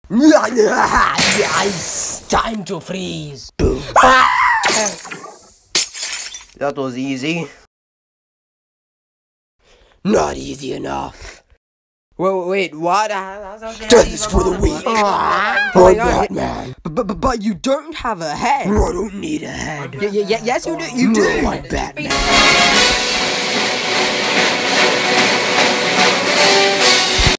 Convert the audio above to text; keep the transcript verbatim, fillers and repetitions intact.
Time to freeze. Boom. That was easy. Not easy enough. Wait, wait, what? Justice for the weak. I'm Batman. But, but, but you don't have a head. I don't need a head. Y y yes, you do. You No, do. I'm Batman.